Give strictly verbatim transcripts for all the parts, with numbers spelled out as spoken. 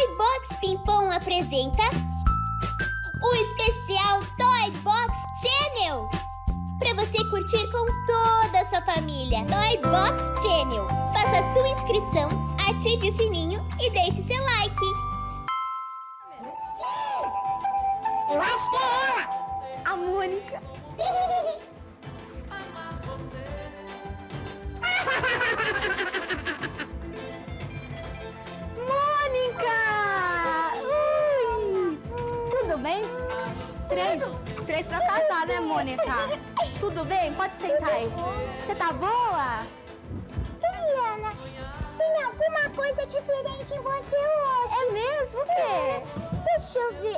Toy Box Pimpom apresenta o especial Toy Box Channel, para você curtir com toda a sua família. Toy Box Channel. Faça sua inscrição, ative o sininho e deixe seu like. Eu acho que é ela, a Mônica. Mônica! Ui! Tudo bem? Três, três pra casar, né, Mônica? Tudo bem? Pode sentar aí. Você tá boa? Eliana, tem alguma coisa diferente em você hoje. É mesmo? O quê? Deixa eu ver.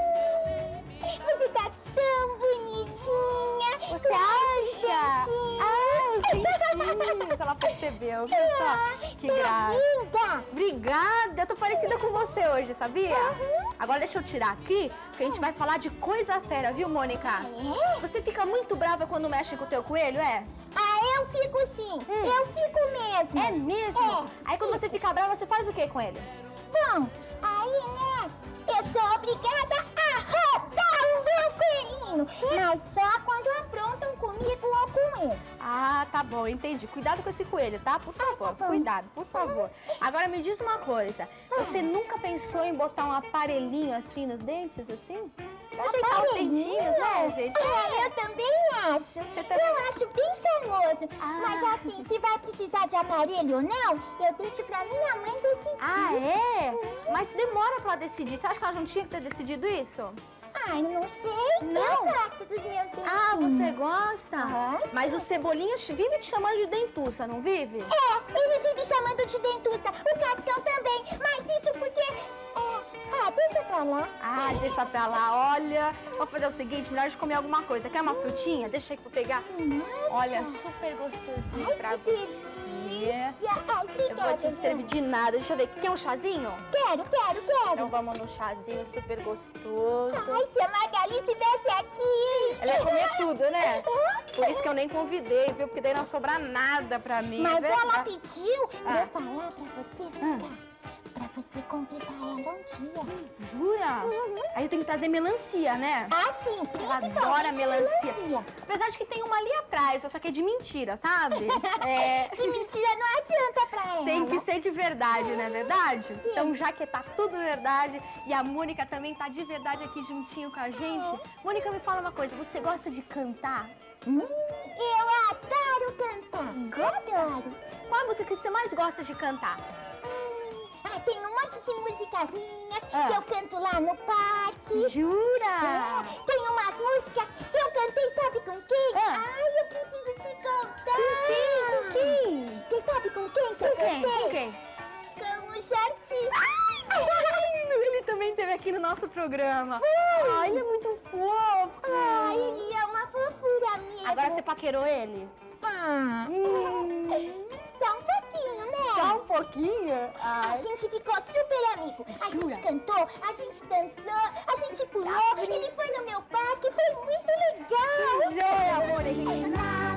Hum, você tá tão bonitinha. Você acha? Ah, os dentinhos. Ela percebeu. Viu só? Que graça. Linda. Obrigada. Eu tô parecida com você hoje, sabia? Uhum. Agora deixa eu tirar aqui, porque a gente vai falar de coisa séria, viu, Mônica? É? Você fica muito brava quando mexem com o teu coelho, é? Ah, eu fico sim. Hum. Eu fico mesmo. É mesmo? É. Aí quando você fica brava, você faz o que com ele? Bom, aí, né, eu sou obrigada a roubar o meu coelhinho. Mas só quando aprontam comigo ou com ele. Ah, tá bom, entendi. Cuidado com esse coelho, tá? Por favor, tá bom. cuidado, por favor. Agora me diz uma coisa, você nunca pensou em botar um aparelhinho assim nos dentes, assim? Pra ajeitar os dentinhos, né, gente? É, eu também acho. também- Eu acho bem charmoso. Ah. Mas assim, se vai precisar de aparelho ou não, eu deixo pra minha mãe decidir. Ah, é? Mas demora pra decidir. Você acha que ela não tinha que ter decidido isso? Ai, não sei. Não? Eu gosto dos meus dentinhos. Ah, você gosta? Gosto. Mas o Cebolinha vive te chamando de dentuça, não vive? É, ele vive chamando de dentuça. O Cascão também. Mas isso porque... É... Ah, deixa pra lá. Ah, deixa pra lá. Olha, vamos fazer o seguinte, melhor de comer alguma coisa. Quer uma frutinha? Deixa aí que eu vou pegar. Nossa. Olha, super gostosinho Ai, pra que você. delícia. Ai, Eu vou te obrigada, servir de nada. Deixa eu ver. Quer um chazinho? Quero, quero, quero. Então vamos no chazinho super gostoso. Ai, se a Magali tivesse aqui. Ela ia comer tudo, né? Por isso que eu nem convidei, viu? Porque daí não sobra nada pra mim. Mas é ela verdade. pediu Ah. pra eu falar pra você, vem cá. Pra você convidar ela um dia. Jura? Uhum. Aí eu tenho que trazer melancia, né? Ah, sim, Ela principalmente adora melancia. melancia. Apesar de que tem uma ali atrás, só que é de mentira, sabe? É... De mentira não adianta pra ela. Tem que ser de verdade, não é verdade? Então, já que tá tudo verdade e a Mônica também tá de verdade aqui juntinho com a gente, Mônica, me fala uma coisa, você gosta de cantar? Hum, eu adoro cantar. Adoro. Qual a música que você mais gosta de cantar? Ah, tem um monte de músicas minhas Ah. que eu canto lá no parque. Jura? É, tem umas músicas que eu cantei, sabe com quem? Ah. Ai, eu preciso te contar. Com quem? Com quem? Você sabe com quem que eu Com quem? cantei? Com quem? Com o Jardim. Ele também esteve aqui no nosso programa. Ai, ele é muito fofo. Ai, ele é uma fofura mesmo. Agora você paquerou ele? Ah, Hum. só um pouquinho, né? Só um pouquinho? A Ai. gente ficou super amigo. A Jura? gente cantou, a gente dançou, a gente pulou. Ele foi no meu parque, foi muito legal. Que joia, Mônica.